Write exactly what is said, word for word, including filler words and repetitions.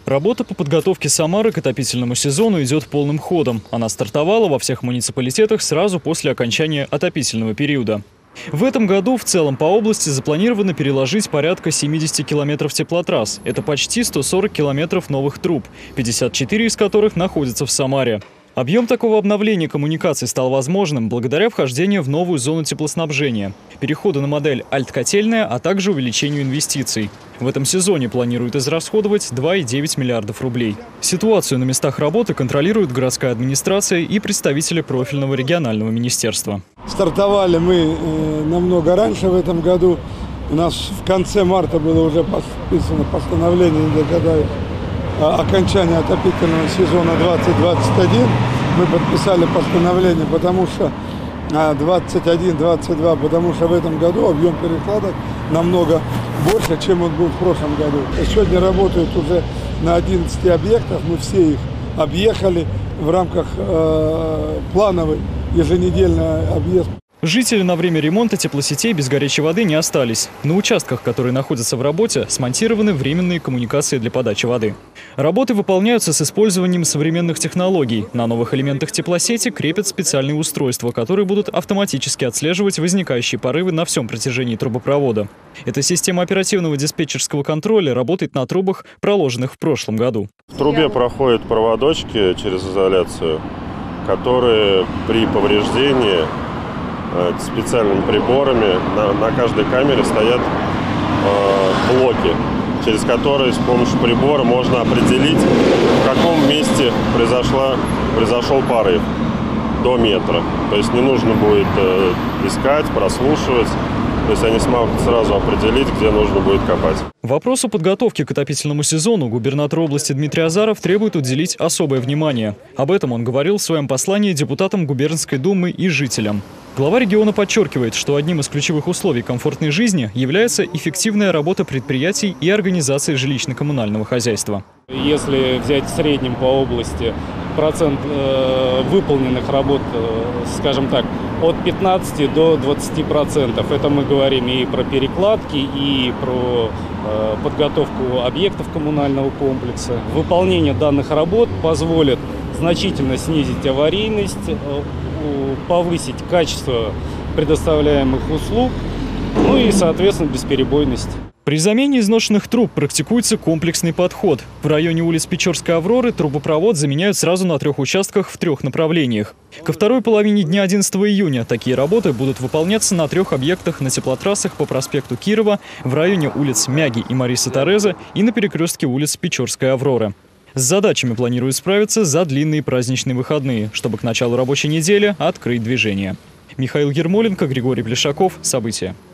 Работа по подготовке Самары к отопительному сезону идет полным ходом. Она стартовала во всех муниципалитетах сразу после окончания отопительного периода. В этом году в целом по области запланировано переложить порядка семидесяти километров теплотрасс. Это почти сто сорок километров новых труб, пятьдесят четыре из которых находятся в Самаре. Объем такого обновления коммуникаций стал возможным благодаря вхождению в новую зону теплоснабжения, переходу на модель «Альт-котельная», а также увеличению инвестиций. В этом сезоне планируют израсходовать два и девять миллиардов рублей. Ситуацию на местах работы контролирует городская администрация и представители профильного регионального министерства. Стартовали мы э, намного раньше в этом году. У нас в конце марта было уже подписано постановление для окончания отопительного сезона двадцать двадцать один. Мы подписали постановление, потому что двадцать один двадцать два, потому что в этом году объем перекладок намного больше, чем он был в прошлом году. Сегодня работают уже на одиннадцати объектах, мы все их объехали в рамках э, плановой еженедельной объезд. Жители на время ремонта теплосетей без горячей воды не остались. На участках, которые находятся в работе, смонтированы временные коммуникации для подачи воды. Работы выполняются с использованием современных технологий. На новых элементах теплосети крепят специальные устройства, которые будут автоматически отслеживать возникающие порывы на всем протяжении трубопровода. Эта система оперативного диспетчерского контроля работает на трубах, проложенных в прошлом году. В трубе проходят проводочки через изоляцию, которые при повреждении специальными приборами на, на каждой камере стоят э, блоки, через которые с помощью прибора можно определить, в каком месте произошла, произошел порыв до метра. То есть не нужно будет э, искать, прослушивать. То есть они смогут сразу определить, где нужно будет копать. Вопросу подготовки к отопительному сезону губернатор области Дмитрий Азаров требует уделить особое внимание. Об этом он говорил в своем послании депутатам губернской думы и жителям. Глава региона подчеркивает, что одним из ключевых условий комфортной жизни является эффективная работа предприятий и организации жилищно-коммунального хозяйства. Если взять в среднем по области процент э, выполненных работ, э, скажем так, от пятнадцати до двадцати процентов, это мы говорим и про перекладки, и про э, подготовку объектов коммунального комплекса. Выполнение данных работ позволит значительно снизить аварийность, э, повысить качество предоставляемых услуг, ну и, соответственно, бесперебойность. При замене изношенных труб практикуется комплексный подход. В районе улиц Печорской Авроры трубопровод заменяют сразу на трех участках в трех направлениях. Ко второй половине дня одиннадцатого июня такие работы будут выполняться на трех объектах на теплотрассах по проспекту Кирова, в районе улиц Мяги и Марисы Терезы и на перекрестке улиц Печорской Авроры. С задачами планируют справиться за длинные праздничные выходные, чтобы к началу рабочей недели открыть движение. Михаил Ермоленко, Григорий Плешаков. События.